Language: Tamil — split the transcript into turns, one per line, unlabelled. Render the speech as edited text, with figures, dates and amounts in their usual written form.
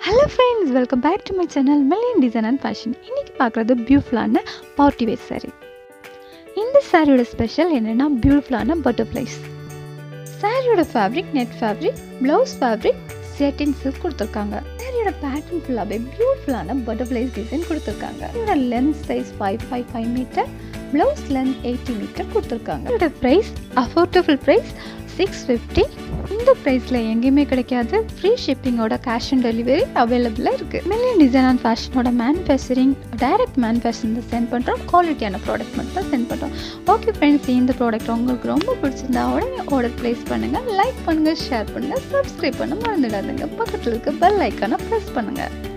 Hello friends, welcome back to my channel Nee Designer and Fashion. இன்னைக்கு பார்க்குறது பியூட்டிஃபுல்லான பார்ட்டி வேர் saree. இந்த சாரியோட ஸ்பெஷல் என்னன்னா பியூட்டிஃபுல்லான பட்டர்ஃப்ளைஸ். சாரியோட fabric net fabric, Blouse fabric, Satin silk கொடுத்திருக்காங்க. சாரியோட பேட்டர்ன் ஃபுல்லாவே பியூட்டிஃபுல்லான பட்டர்ஃப்ளைஸ் டிசைன் கொடுத்திருக்காங்க. இதோட length size 5 metre, Blouse length 80 metre கொடுத்திருக்காங்க. இதோட பிரைஸ் அஃபோர்டபிள் பிரைஸ் 650. இந்த பிரைஸ்ல எங்கேயுமே கிடைக்காது. ஃப்ரீ ஷிப்பிங்கோட கேஷ் ஆன் டெலிவரி அவைலபிளாக இருக்குது. Nee Designer and ஃபேஷனோட மேனுஃபேக்சரிங் டைரக்ட் மேனுஃபேக்சரிங் தான் சென்ட் பண்ணுறோம். குவாலிட்டியான ப்ராடக்ட் மட்டும் தான் சென்ட் பண்ணுறோம். ஓகே ஃப்ரெண்ட்ஸ், இந்த ப்ராடக்ட் உங்களுக்கு ரொம்ப பிடிச்சிருந்தா உடனே ஆர்டர் ப்ளேஸ் பண்ணுங்கள். லைக் பண்ணுங்கள், ஷேர் பண்ணுங்கள், சப்ஸ்கிரைப் பண்ண மறந்துடாதுங்க. பக்கத்தில் இருக்க பெல் ஐக்கானை ப்ரெஸ் பண்ணுங்கள்.